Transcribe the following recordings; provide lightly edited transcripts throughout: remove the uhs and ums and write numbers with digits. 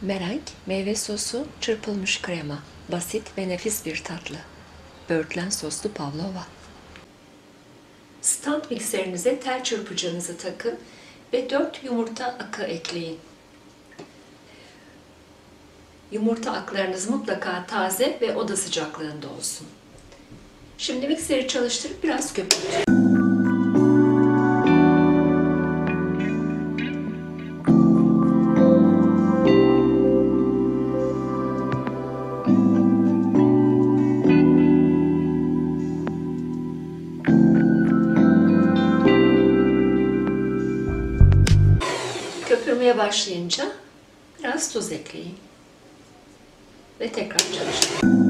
Merenk, meyve sosu, çırpılmış krema. Basit ve nefis bir tatlı. Böğürtlen soslu pavlova. Stand mikserinize tel çırpıcınızı takın ve 4 yumurta akı ekleyin. Yumurta aklarınız mutlaka taze ve oda sıcaklığında olsun. Şimdi mikseri çalıştırıp biraz köpürtün. Köpürmeye başlayınca biraz tuz ekleyin ve tekrar çalıştırın.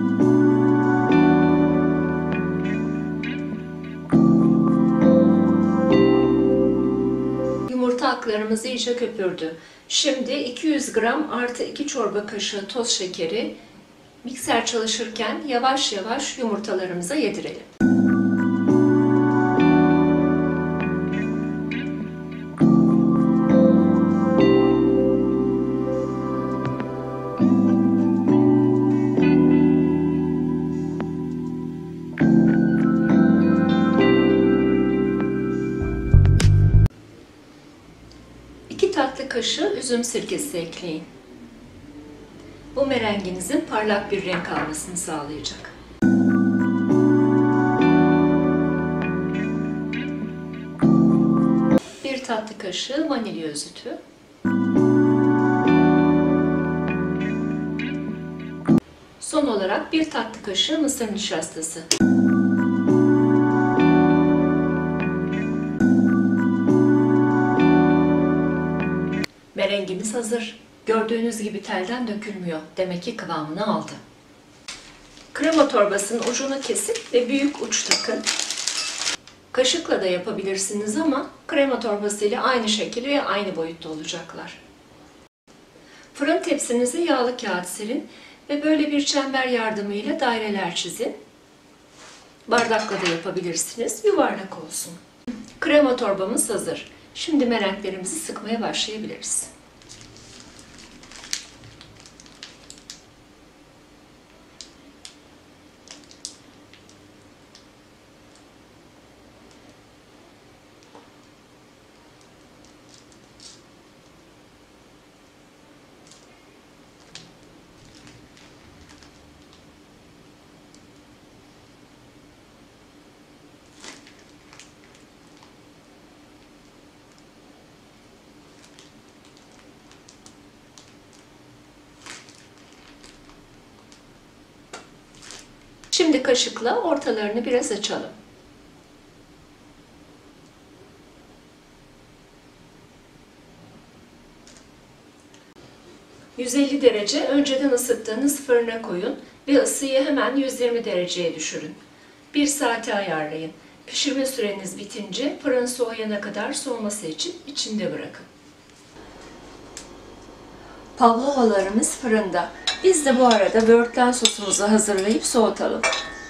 Yumurta aklarımız iyice köpürdü. Şimdi 200 gram artı 2 çorba kaşığı toz şekeri mikser çalışırken yavaş yavaş yumurtalarımıza yedirelim. Tatlı kaşığı üzüm sirkesi ekleyin. Bu merenginizin parlak bir renk almasını sağlayacak. Bir tatlı kaşığı vanilya özütü. Son olarak bir tatlı kaşığı mısır nişastası. Merengimiz hazır. Gördüğünüz gibi telden dökülmüyor. Demek ki kıvamını aldı. Krema torbasının ucunu kesip ve büyük uç takın. Kaşıkla da yapabilirsiniz ama krema torbası ile aynı şekil ve aynı boyutta olacaklar. Fırın tepsinize yağlı kağıt serin ve böyle bir çember yardımıyla daireler çizin. Bardakla da yapabilirsiniz. Yuvarlak olsun. Krema torbamız hazır. Şimdi merenklerimizi sıkmaya başlayabiliriz. Şimdi kaşıkla ortalarını biraz açalım. ...150 derece önceden ısıttığınız fırına koyun ve ısıyı hemen 120 dereceye düşürün. 1 saate ayarlayın. Pişirme süreniz bitince fırın soğuyana kadar soğuması için içinde bırakın. Pavlovalarımız fırında. Biz de bu arada böğürtlen sosumuzu hazırlayıp soğutalım.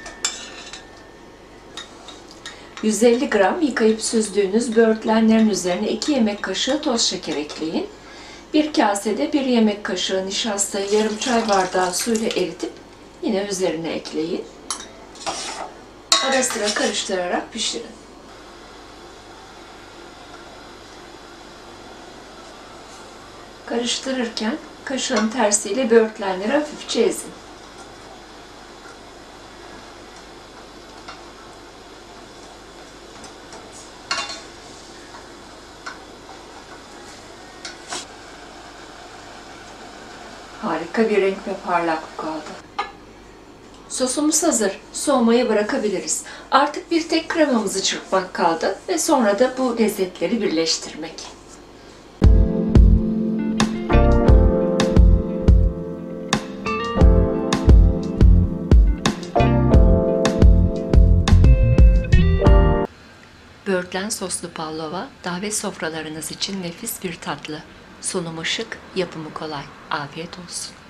150 gram yıkayıp süzdüğünüz böğürtlenlerin üzerine 2 yemek kaşığı toz şeker ekleyin. Bir kasede 1 yemek kaşığı nişastayı yarım çay bardağı suyla eritip yine üzerine ekleyin. Ara sıra karıştırarak pişirin. Karıştırırken kaşığın tersiyle böğürtlenleri hafifçe ezin. Harika bir renk ve parlaklık aldı. Sosumuz hazır. Soğumaya bırakabiliriz. Artık bir tek kremamızı çırpmak kaldı ve sonra da bu lezzetleri birleştirmek. Böğürtlen soslu pavlova, davet sofralarınız için nefis bir tatlı. Sunumu şık, yapımı kolay. Afiyet olsun.